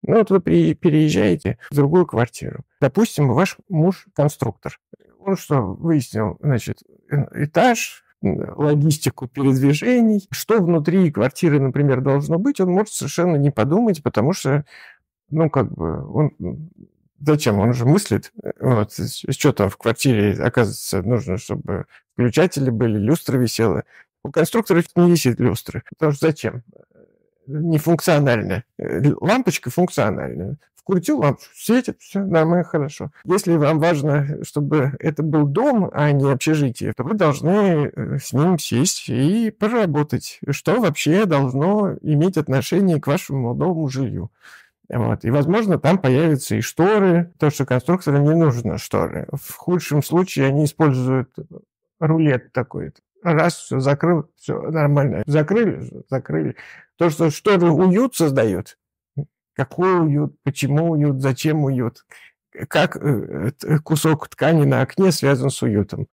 Ну, вот вы переезжаете в другую квартиру. Допустим, ваш муж конструктор. Он что выяснил? Значит, этаж, логистику передвижений, что внутри квартиры, например, должно быть, он может совершенно не подумать, потому что, ну, как бы, он зачем? Он же мыслит. Вот, что там в квартире, оказывается, нужно, чтобы включатели были, люстра висела. У конструктора не висит люстры. Потому что зачем? Нефункционально. Лампочка функциональная. Вкрутил лампочку, светит, все нормально, хорошо. Если вам важно, чтобы это был дом, а не общежитие, то вы должны с ним сесть и поработать. Что вообще должно иметь отношение к вашему новому жилью. Вот. И, возможно, там появятся и шторы, потому что конструкторам не нужны шторы. В худшем случае они используют рулет такой. Раз, все, закрыл, все нормально. Закрыли. То, что шторы уют создает. Какой уют, почему уют, зачем уют, как кусок ткани на окне связан с уютом.